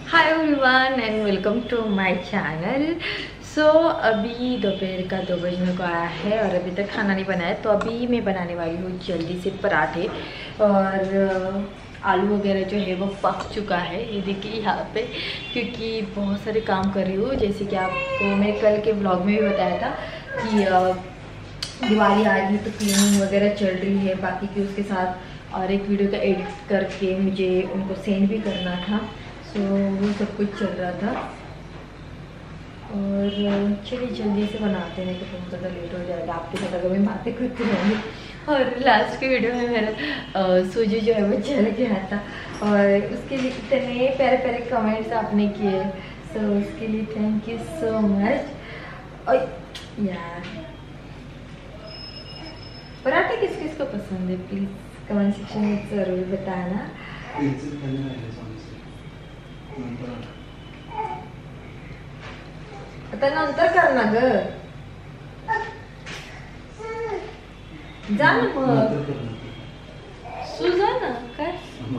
Hi everyone and welcome to my channel. So अभी दोपहर का 2 बजने को आया है और अभी तक खाना नहीं बनाया, तो अभी मैं बनाने वाली हूँ जल्दी से पराठे। और आलू वगैरह जो है वो पक चुका है, ये देखिए यहाँ पे, क्योंकि बहुत सारे काम कर रही हूँ। जैसे कि आपको मैं कल के ब्लॉग में भी बताया था कि दिवाली आ रही है तो क्लीनिंग वगैरह चल रही है बाकी की, उसके साथ और एक वीडियो का एडिट करके मुझे उनको सेंड भी करना था। सो वो सब कुछ चल रहा था। और चलिए जल्दी से बनाते हैं, तो बहुत ज़्यादा लेट हो जाएगा। आपके साथ अगर मैं बातें करती रहूँगी। और लास्ट के वीडियो में मेरा सूजी जो है वो जल गया था, और उसके लिए इतने प्यारे प्यारे कमेंट्स आपने किए, सो उसके लिए थैंक यू सो मच। और यार पराठे किस किस को पसंद है, प्लीज़ कमेंट सेक्शन में ज़रूर बताना। आता नंतर करना ग, जा ना मग सुजा ना काय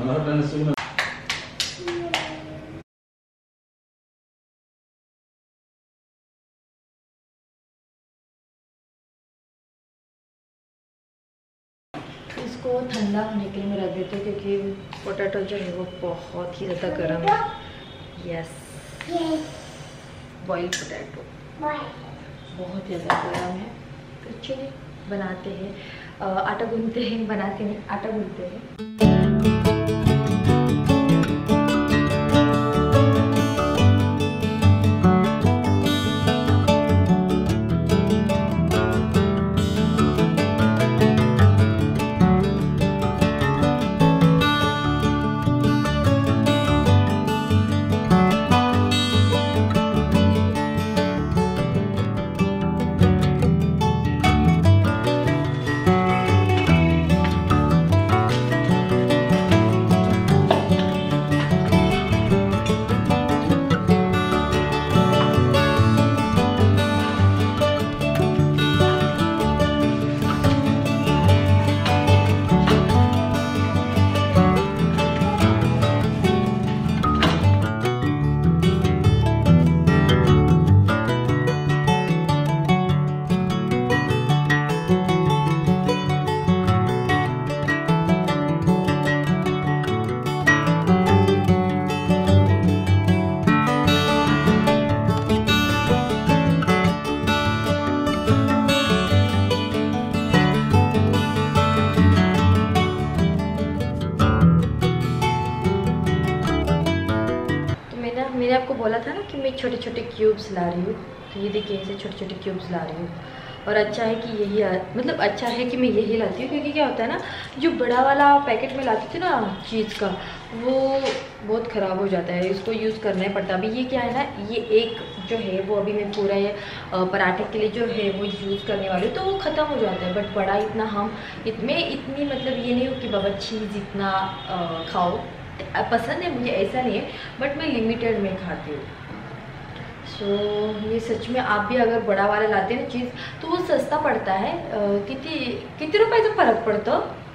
इसको ठंडा होने के लिए मैं रख देती हूँ, क्योंकि पोटैटो जो है वो बहुत ही ज़्यादा गर्म है। यस, बॉइल्ड पोटैटो बहुत ज़्यादा गर्म है। तो चलिए बनाते हैं, आटा गूंथते हैं, बनाते हैं, आटा गूंथते हैं। मैंने आपको बोला था ना कि मैं छोटे छोटे क्यूब्स ला रही हूँ, तो ये देखिए ऐसे छोटे छोटे क्यूब्स ला रही हूँ। और अच्छा है कि यही मतलब अच्छा है कि मैं यही लाती हूँ, क्योंकि क्या होता है ना, जो बड़ा वाला पैकेट में लाती थी ना चीज़ का, वो बहुत ख़राब हो जाता है, इसको यूज़ करना ही पड़ता है। अभी ये क्या है ना, ये एक जो है वो अभी मैं पूरा ये पराठे के लिए जो है वो यूज़ करने वाली हूँ, तो वो ख़त्म हो जाता है। बट बड़ा इतना हम इतनी मतलब ये नहीं हो कि बाबा चीज़ इतना खाओ, पसंद है मुझे, ऐसा नहीं है, बट मैं लिमिटेड में खाती हूँ। सो ये सच में आप भी अगर बड़ा वाला लाते हैं ना चीज़, तो वो सस्ता पड़ता है। कितने रुपए का फ़र्क पड़ता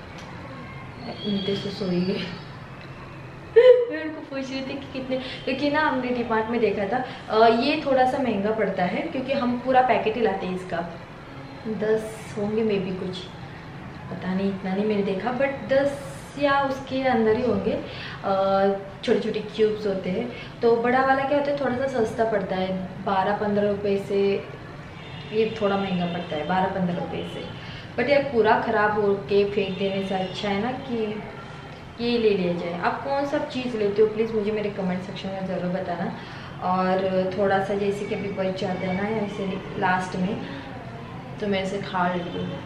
से सोई गए। मैं उनको पूछ रही थी कि कितने, क्योंकि ना हमने डिमार्ट में देखा था, ये थोड़ा सा महंगा पड़ता है, क्योंकि हम पूरा पैकेट ही लाते हैं इसका। 10 होंगे मे बी, कुछ पता नहीं, इतना नहीं मैंने देखा, बट 10 या उसके अंदर ही होंगे। छोटे छोटे क्यूब्स होते हैं, तो बड़ा वाला क्या होता है, थोड़ा सा सस्ता पड़ता है, 12-15 रुपये से। ये थोड़ा महंगा पड़ता है 12-15 रुपये से। बट यार पूरा ख़राब हो के फेंक देने से अच्छा है ना कि ये ले लिया जाए। आप कौन सा चीज़ लेते हो, प्लीज़ मुझे मेरे कमेंट सेक्शन में ज़रूर बताना। और थोड़ा सा जैसे कि अभी बच जाता है ना ऐसे लास्ट में, तो मैं इसे खा लेती हूँ।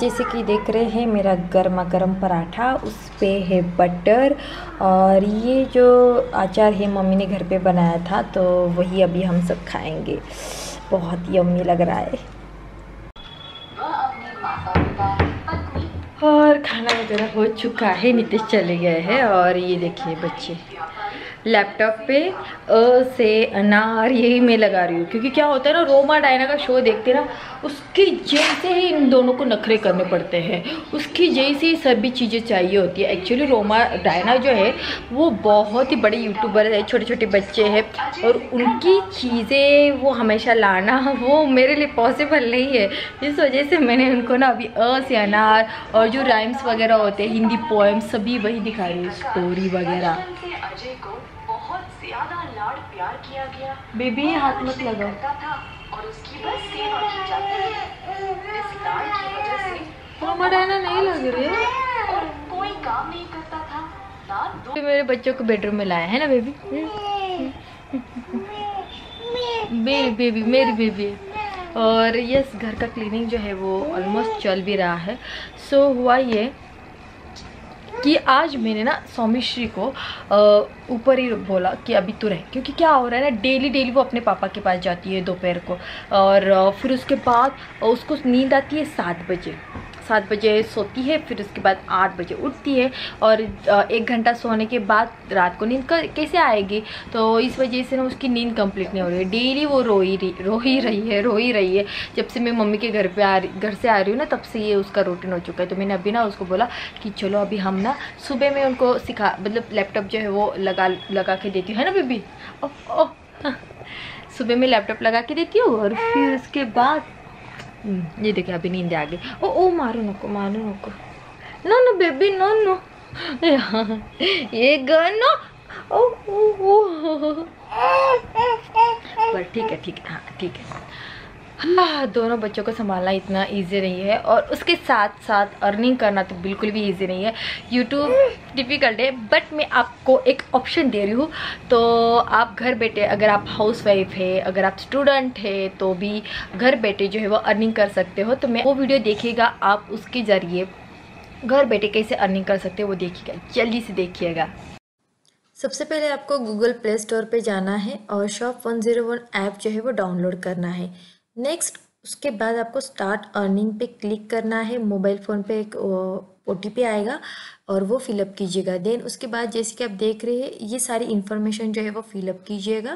जैसे कि देख रहे हैं मेरा गर्मा गर्म पराठा, उस पे है बटर और ये जो अचार है मम्मी ने घर पे बनाया था, तो वही अभी हम सब खाएंगे। बहुत यम्मी लग रहा है। और खाना वगैरह हो चुका है, नीतीश चले गए हैं और ये देखिए बच्चे लैपटॉप पे से अनार यही मैं लगा रही हूँ, क्योंकि क्या होता है ना, रोमा डायना का शो देखते ना, उसकी जैसे ही इन दोनों को नखरे करने पड़ते हैं, उसकी जैसी ही सभी चीज़ें चाहिए होती है। एक्चुअली रोमा डायना जो है वो बहुत ही बड़े यूट्यूबर है, छोटे छोटे बच्चे हैं, और उनकी चीज़ें वो हमेशा लाना वो मेरे लिए पॉसिबल नहीं है। इस वजह से मैंने उनको ना अभी से अनार और जो राइम्स वगैरह होते हैं, हिंदी पोएम्स, सभी वही दिखा रही हूँ, स्टोरी वगैरह। ज्यादा लाड प्यार किया गया, बेबी हाथ मत लगाओ था और उसकी बस सेवा की जाती है। इस लाड की वजह से रोमा डायना नहीं लग रही और कोई काम नहीं करता था ना। तो मेरे बच्चों को बेडरूम में लाया है ना बेबी, मेरी बेबी मेरी बेबी। और यस, घर का क्लीनिंग जो है वो ऑलमोस्ट चल भी रहा है। सो हुआ ये कि आज मैंने ना सौमिश्री को ऊपर ही बोला कि अभी तू रहे, क्योंकि क्या हो रहा है ना, डेली डेली वो अपने पापा के पास जाती है दोपहर को, और फिर उसके बाद उसको नींद आती है 7 बजे सोती है, फिर उसके बाद 8 बजे उठती है, और 1 घंटा सोने के बाद रात को नींद कैसे आएगी। तो इस वजह से ना उसकी नींद कंप्लीट नहीं हो रही है, डेली वो रो ही रही है। जब से मैं मम्मी के घर से आ रही हूँ ना, तब से ये उसका रूटीन हो चुका है। तो मैंने अभी ना उसको बोला कि चलो अभी हम ना सुबह में उनको मतलब लैपटॉप जो है वो लगा के देती हूँ, है ना बेबी। सुबह में लैपटॉप लगा के देती हूँ, और फिर उसके बाद ये देखिए अभी नींद आ गई। ओ मारो नको नो बेबी नो ये गन ओ पर ठीक है हाँ ठीक है। हाँ, दोनों बच्चों को संभालना इतना इजी नहीं है, और उसके साथ साथ अर्निंग करना तो बिल्कुल भी इजी नहीं है। यूट्यूब डिफ़िकल्ट है, बट मैं आपको एक ऑप्शन दे रही हूँ। तो आप घर बैठे, अगर आप हाउसवाइफ है, अगर आप स्टूडेंट है, तो भी घर बैठे जो है वो अर्निंग कर सकते हो। तो मैं वो वीडियो देखिएगा, आप उसके ज़रिए घर बैठे कैसे अर्निंग कर सकते हो वो देखिएगा, जल्दी से देखिएगा। सबसे पहले आपको गूगल प्ले स्टोर पे जाना है और शॉप 101 ऐप जो है वो डाउनलोड करना है। नेक्स्ट उसके बाद आपको स्टार्ट अर्निंग पे क्लिक करना है। मोबाइल फ़ोन पे एक OTP आएगा और वो फिलअप कीजिएगा। देन उसके बाद जैसे कि आप देख रहे हैं, ये सारी इन्फॉर्मेशन जो है वो फिलअप कीजिएगा।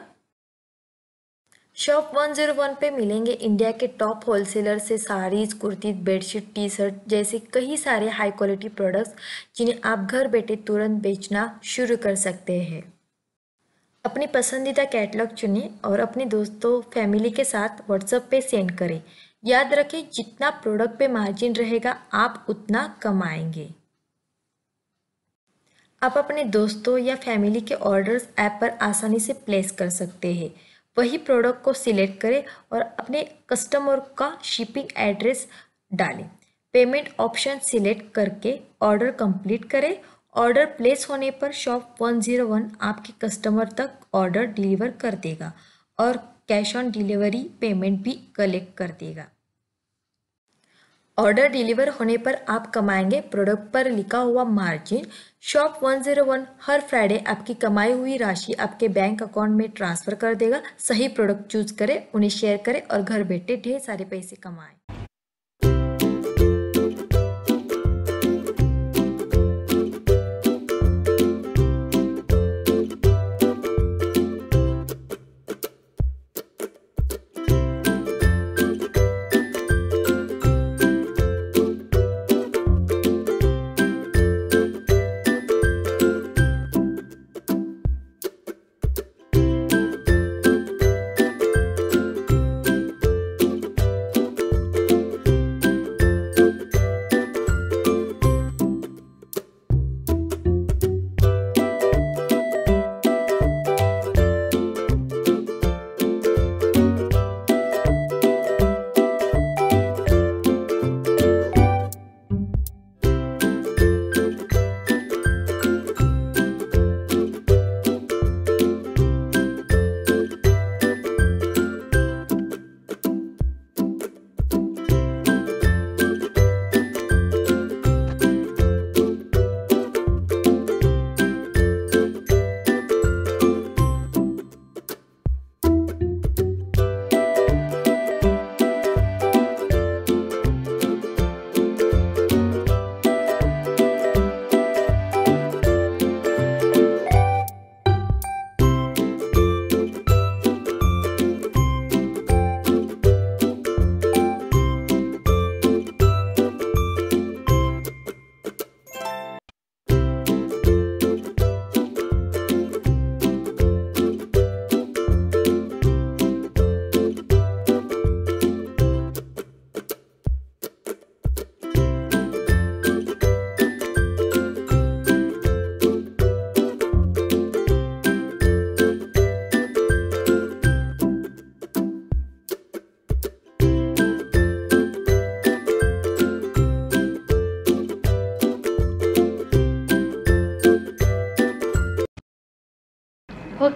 शॉप 101 पे मिलेंगे इंडिया के टॉप होलसेलर से sarees, kurti, bedsheet, T shirt जैसे कई सारे हाई क्वालिटी प्रोडक्ट्स, जिन्हें आप घर बैठे तुरंत बेचना शुरू कर सकते हैं। अपनी पसंदीदा कैटलॉग चुनें और अपने दोस्तों फैमिली के साथ व्हाट्सएप पे सेंड करें। याद रखें, जितना प्रोडक्ट पे मार्जिन रहेगा आप उतना कमाएंगे। आप अपने दोस्तों या फैमिली के ऑर्डर्स ऐप पर आसानी से प्लेस कर सकते हैं। वही प्रोडक्ट को सिलेक्ट करें और अपने कस्टमर का शिपिंग एड्रेस डालें। पेमेंट ऑप्शन सिलेक्ट करके ऑर्डर कंप्लीट करें। ऑर्डर प्लेस होने पर शॉप 101 आपके कस्टमर तक ऑर्डर डिलीवर कर देगा और कैश ऑन डिलीवरी पेमेंट भी कलेक्ट कर देगा। ऑर्डर डिलीवर होने पर आप कमाएंगे प्रोडक्ट पर लिखा हुआ मार्जिन। शॉप 101 हर फ्राइडे आपकी कमाई हुई राशि आपके बैंक अकाउंट में ट्रांसफ़र कर देगा। सही प्रोडक्ट चूज करें, उन्हें शेयर करें और घर बैठे ढेर सारे पैसे कमाएं।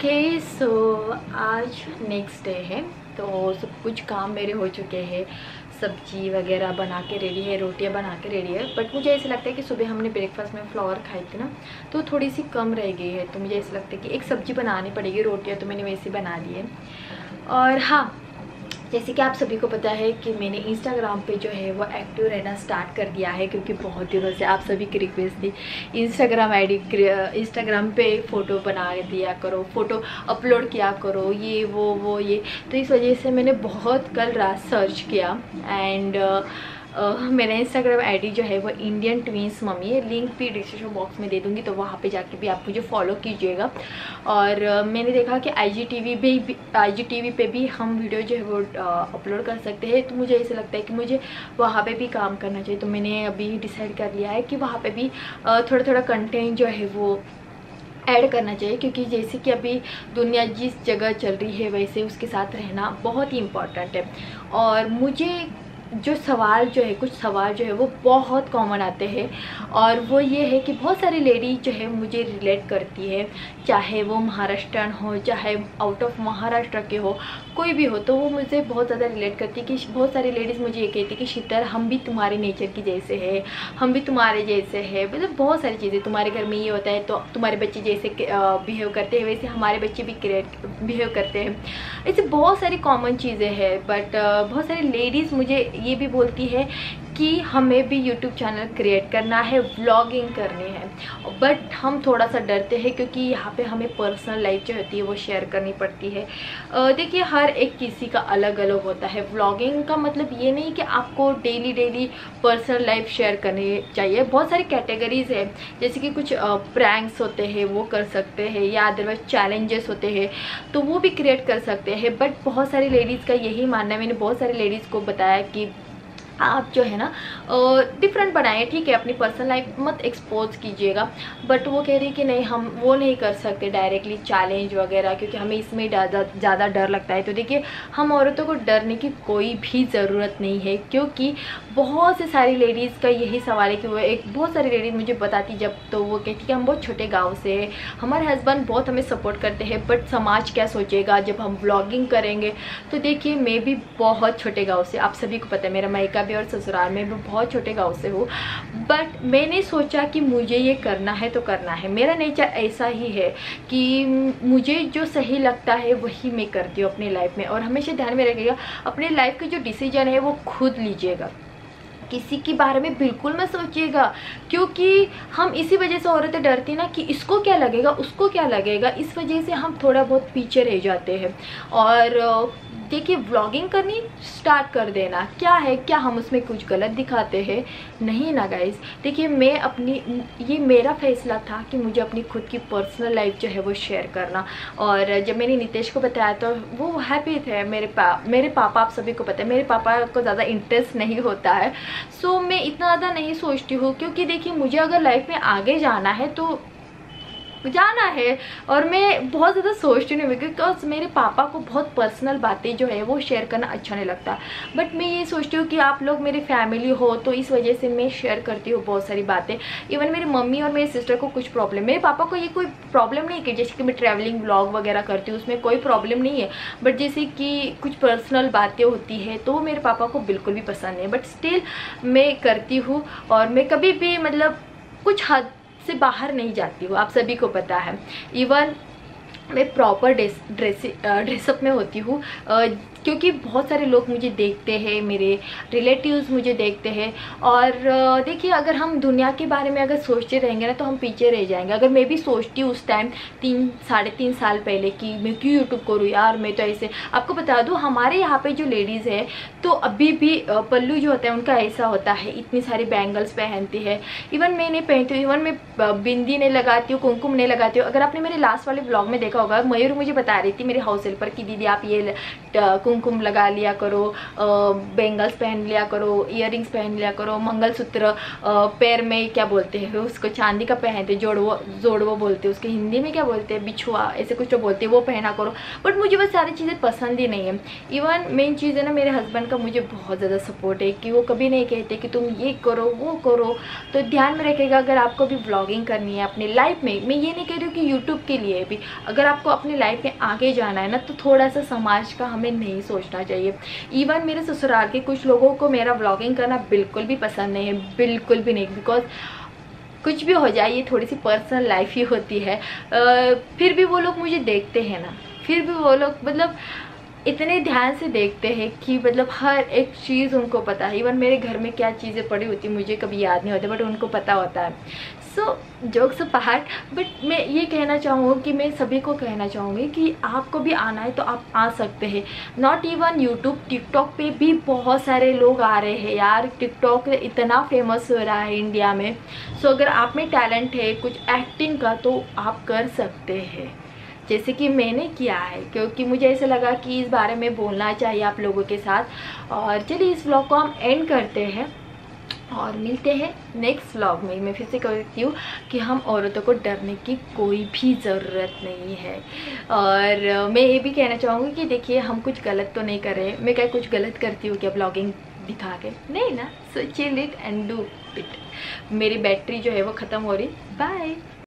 ओके सो आज नेक्स्ट डे है, तो सब कुछ काम मेरे हो चुके हैं। सब्जी वगैरह बना के रेडी है, रोटियां बना के रेडी है। बट मुझे ऐसा लगता है कि सुबह हमने ब्रेकफास्ट में फ्लावर खाई थी ना, तो थोड़ी सी कम रह गई है। तो मुझे ऐसा लगता है कि एक सब्जी बनानी पड़ेगी। रोटियां तो मैंने वैसे बना ली है। और हाँ, जैसे कि आप सभी को पता है कि मैंने इंस्टाग्राम पे जो है वो एक्टिव रहना स्टार्ट कर दिया है, क्योंकि बहुत दिनों से आप सभी की रिक्वेस्ट थी इंस्टाग्राम पे फ़ोटो बना दिया करो, फ़ोटो अपलोड किया करो, ये वो ये। तो इस वजह से मैंने बहुत कल रात सर्च किया एंड मेरा इंस्टाग्राम आईडी जो है वो इंडियन ट्विंस मम्मी है। लिंक भी डिस्क्रिप्शन बॉक्स में दे दूँगी, तो वहाँ पे जाके भी आप मुझे फॉलो कीजिएगा। और मैंने देखा कि IGTV पे भी हम वीडियो जो है वो अपलोड कर सकते हैं। तो मुझे ऐसा लगता है कि मुझे वहाँ पे भी काम करना चाहिए। तो मैंने अभी डिसाइड कर लिया है कि वहाँ पे भी थोड़ा थोड़ा कंटेंट जो है वो ऐड करना चाहिए, क्योंकि जैसे कि अभी दुनिया जिस जगह चल रही है वैसे उसके साथ रहना बहुत ही इम्पॉर्टेंट है। और मुझे जो सवाल जो है, कुछ सवाल जो है वो बहुत कॉमन आते हैं, और वो ये है कि बहुत सारी लेडी जो है मुझे रिलेट करती है, चाहे वो महाराष्ट्रन हो, चाहे आउट ऑफ महाराष्ट्र के हो, कोई भी हो, तो वो मुझे बहुत ज़्यादा रिलेट करती है। कि बहुत सारी लेडीज़ मुझे ये कहती है कि शीतल, हम भी तुम्हारे नेचर की जैसे है, हम भी तुम्हारे जैसे है। मतलब बहुत सारी चीज़ें, तुम्हारे घर में ये होता है तो तुम्हारे बच्चे जैसे बिहेव करते हैं वैसे हमारे बच्चे भी बिहेव करते हैं। ऐसे बहुत सारी कॉमन चीज़ें हैं। बट बहुत सारी लेडीज़ मुझे ये भी बोलती है कि हमें भी यूट्यूब चैनल क्रिएट करना है, व्लॉगिंग करनी है। बट हम थोड़ा सा डरते हैं, क्योंकि यहाँ पे हमें पर्सनल लाइफ जो होती है वो शेयर करनी पड़ती है। देखिए, हर एक किसी का अलग अलग होता है। व्लॉगिंग का मतलब ये नहीं कि आपको डेली पर्सनल लाइफ शेयर करनी चाहिए। बहुत सारी कैटेगरीज है, जैसे कि कुछ प्रैंक्स होते हैं वो कर सकते हैं, या अदरवाइज चैलेंजेस होते हैं तो वो भी क्रिएट कर सकते हैं। बट बहुत सारी लेडीज़ का यही मानना है, मैंने बहुत सारी लेडीज़ को बताया कि आप जो है ना डिफरेंट बनाए, ठीक है, अपनी पर्सनल लाइफ मत एक्सपोज कीजिएगा। बट वो कह रही कि नहीं, हम वो नहीं कर सकते डायरेक्टली चैलेंज वगैरह, क्योंकि हमें इसमें ज़्यादा डर लगता है। तो देखिए, हम औरतों को डरने की कोई भी ज़रूरत नहीं है, क्योंकि बहुत से सारी लेडीज़ का यही सवाल है कि वो बहुत सारी लेडीज़ मुझे बताती जब, तो वो कहती कि हम बहुत छोटे गाँव से हैं, हमारे हस्बैंड बहुत हमें सपोर्ट करते हैं, बट समाज क्या सोचेगा जब हम व्लॉगिंग करेंगे। तो देखिए, मैं भी बहुत छोटे गाँव से, आप सभी को पता है, मेरा मायका और ससुराल में भी बहुत छोटे गांव से हूँ। बट मैंने सोचा कि मुझे ये करना है तो करना है। मेरा नेचर ऐसा ही है कि मुझे जो सही लगता है वही मैं करती हूँ अपनी लाइफ में। और हमेशा ध्यान में रखिएगा, अपने लाइफ के जो डिसीजन है वो खुद लीजिएगा, किसी के बारे में बिल्कुल मत सोचिएगा। क्योंकि हम इसी वजह से औरतें डरती ना कि इसको क्या लगेगा, उसको क्या लगेगा, इस वजह से हम थोड़ा बहुत पीछे रह जाते हैं। और देखिए, व्लॉगिंग करनी स्टार्ट कर देना, क्या है, क्या हम उसमें कुछ गलत दिखाते हैं? नहीं ना गाइस। देखिए, मैं अपनी, ये मेरा फैसला था कि मुझे अपनी खुद की पर्सनल लाइफ जो है वो शेयर करना। और जब मैंने नितेश को बताया तो वो हैप्पी थे। मेरे पापा, आप सभी को पता है, मेरे पापा को ज़्यादा इंटरेस्ट नहीं होता है। सो मैं इतना ज़्यादा नहीं सोचती हूँ, क्योंकि देखिए, मुझे अगर लाइफ में आगे जाना है तो जाना है। और मैं बहुत ज़्यादा सोचती नहीं, बिकॉज मेरे पापा को बहुत पर्सनल बातें जो है वो शेयर करना अच्छा नहीं लगता। बट मैं ये सोचती हूँ कि आप लोग मेरी फैमिली हो, तो इस वजह से मैं शेयर करती हूँ बहुत सारी बातें। इवन मेरी मम्मी और मेरी सिस्टर को कुछ प्रॉब्लम, मेरे पापा को ये कोई प्रॉब्लम नहीं कि जैसे कि मैं ट्रैवलिंग व्लॉग वगैरह करती हूँ, उसमें कोई प्रॉब्लम नहीं है। बट जैसे कि कुछ पर्सनल बातें होती है तो मेरे पापा को बिल्कुल भी पसंद नहीं है। बट स्टिल मैं करती हूँ, और मैं कभी भी मतलब कुछ हद से बाहर नहीं जाती हूँ, आप सभी को पता है। इवन मैं प्रॉपर ड्रेसअप में होती हूँ, क्योंकि बहुत सारे लोग मुझे देखते हैं, मेरे रिलेटिव्स मुझे देखते हैं। और देखिए, अगर हम दुनिया के बारे में अगर सोचते रहेंगे ना तो हम पीछे रह जाएंगे। अगर मैं भी सोचती हूँ उस टाइम 3-3.5 साल पहले कि मैं क्यों यूट्यूब करूँ यार, मैं तो ऐसे। आपको बता दूँ, हमारे यहाँ पे जो लेडीज़ है तो अभी भी पल्लू जो होता है उनका ऐसा होता है, इतनी सारी बैंगल्स पहनती है। इवन मैं नहीं पहनती हूँ, इवन मैं बिंदी नहीं लगाती हूँ, कुमकुम नहीं लगाती हूँ। अगर आपने मेरे लास्ट वाले ब्लॉग में देखा होगा, मयूर मुझे बता रही थी, मेरे हाउस हेल्पर की दीदी, आप ये कुमकुम लगा लिया करो, बेंगल्स पहन लिया करो, इयररिंग्स पहन लिया करो, मंगलसूत्र, पैर में क्या बोलते हैं उसको, चांदी का पहनते, जोड़वो बोलते हैं उसके, हिंदी में क्या बोलते हैं, बिछुआ, ऐसे कुछ तो बोलते हैं, वो पहना करो। बट मुझे वो सारी चीज़ें पसंद ही नहीं है। इवन मेन चीज़ है ना, मेरे हस्बैंड का मुझे बहुत ज़्यादा सपोर्ट है कि वो कभी नहीं कहते कि तुम ये करो वो करो। तो ध्यान में रखिएगा, अगर आपको भी व्लॉगिंग करनी है अपनी लाइफ में, मैं ये नहीं कह रही हूँ कि यूट्यूब के लिए भी, अगर आपको अपनी लाइफ में आगे जाना है ना, तो थोड़ा सा समाज का हमें नहीं सोचना चाहिए। इवन मेरे ससुराल के कुछ लोगों को मेरा व्लॉगिंग करना बिल्कुल भी पसंद नहीं है, बिल्कुल भी नहीं, बिकॉज कुछ भी हो जाए ये थोड़ी सी पर्सनल लाइफ ही होती है। फिर भी वो लोग मुझे देखते हैं ना, फिर भी वो लोग मतलब इतने ध्यान से देखते हैं कि मतलब हर एक चीज़ उनको पता है। इवन मेरे घर में क्या चीज़ें पड़ी होती मुझे कभी याद नहीं होता, बट उनको पता होता है। सो जोक्स अपार्ट, बट मैं ये कहना चाहूँगी कि मैं सभी को कहना चाहूँगी कि आपको भी आना है तो आप आ सकते हैं। नॉट इवन यूट्यूब, टिकटॉक पे भी बहुत सारे लोग आ रहे हैं यार। टिकटॉक इतना फेमस हो रहा है इंडिया में। सो अगर आप में टैलेंट है कुछ एक्टिंग का तो आप कर सकते हैं, जैसे कि मैंने किया है, क्योंकि मुझे ऐसा लगा कि इस बारे में बोलना चाहिए आप लोगों के साथ। और चलिए इस व्लॉग को हम एंड करते हैं और मिलते हैं नेक्स्ट व्लॉग में। मैं फिर से कहती हूँ कि हम औरतों को डरने की कोई भी ज़रूरत नहीं है। और मैं ये भी कहना चाहूँगी कि देखिए हम कुछ गलत तो नहीं कर रहे। मैं क्या कुछ गलत करती हूँ क्या ब्लॉगिंग दिखा के? नहीं ना। So chill it and do it. मेरी बैटरी जो है वो ख़त्म हो रही। बाय।